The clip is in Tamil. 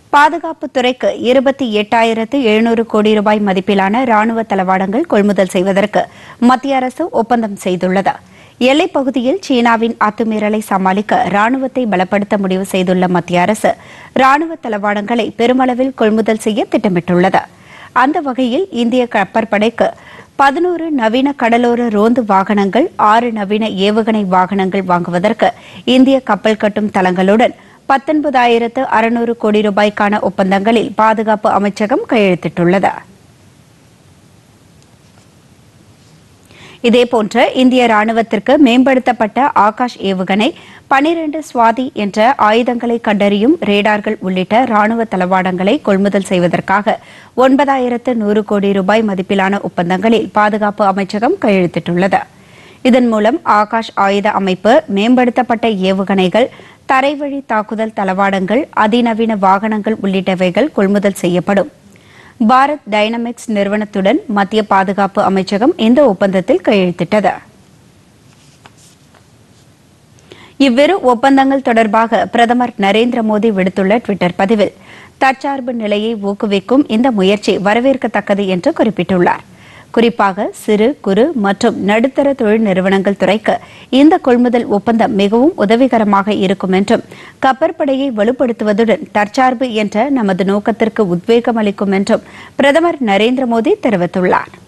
பாதுகாப்புத் துறைக்கு 28,700 கோடி ரூபாய் மதிப்பிலான ராணுவ தளவாடங்கள் கொள்முதல் செய்வதற்கு மத்திய அரசு ஒப்பந்தம் செய்துள்ளது. எல்லைப் பகுதியில் சீனாவின் அத்துமீறலை சமாளிக்க ராணுவத்தை பலப்படுத்த முடிவு செய்துள்ள மத்திய அரசு ராணுவ தளவாடங்களை பெருமளவில் கொள்முதல் செய்ய திட்டமிட்டுள்ளது. அந்த வகையில் இந்திய கப்பற்படைக்கு 11 நவீன கடலோர ரோந்து வாகனங்கள், 6 நவீன ஏவுகணை வாகனங்கள் வாங்குவதற்கு இந்திய கப்பல் கட்டும் தளங்களுடன் 19,600 கோடி ரூபாய்க்கான ஒப்பந்தங்களில் பாதுகாப்பு அமைச்சகம் கையெழுத்திட்டுள்ளது. இதேபோன்று இந்திய ராணுவத்திற்கு மேம்படுத்தப்பட்ட ஆகாஷ் ஏவுகணை, 12 ஸ்வாதி என்ற ஆயுதங்களை கண்டறியும் ரேடார்கள் உள்ளிட்ட ராணுவ தளவாடங்களை கொள்முதல் செய்வதற்காக 9,100 கோடி ரூபாய் மதிப்பிலான ஒப்பந்தங்களில் பாதுகாப்பு அமைச்சகம் கையெழுத்திட்டுள்ளது. இதன் மூலம் ஆகாஷ் ஆயுத அமைப்பு, மேம்படுத்தப்பட்ட ஏவுகணைகள், தரைவழி தாக்குதல் தளவாடங்கள், அதிநவீன வாகனங்கள் உள்ளிட்டவைகள் கொள்முதல் செய்யப்படும். பாரத் டைனமிக்ஸ் நிறுவனத்துடன் மத்திய பாதுகாப்பு அமைச்சகம் இந்த ஒப்பந்தத்தில் கையெழுத்திட்டது. இவ்விரு ஒப்பந்தங்கள் தொடர்பாக பிரதமர் நரேந்திர மோடி விடுத்துள்ள டுவிட்டர் பதிவில், தற்சார்பு நிலையை ஊக்குவிக்கும் இந்த முயற்சி வரவேற்கத்தக்கது என்று குறிப்பிட்டுள்ளார். குறிப்பாக சிறு, குறு மற்றும் நடுத்தர தொழில் நிறுவனங்கள் துறைக்கு இந்த கொள்முதல் ஒப்பந்தம் மிகவும் உதவிகரமாக இருக்கும் என்றும், கப்பற்படையை வலுப்படுத்துவதுடன் தற்சார்பு என்ற நமது நோக்கத்திற்கு உத்வேகம் அளிக்கும் என்றும் பிரதமர் நரேந்திர மோடி தெரிவித்துள்ளார்.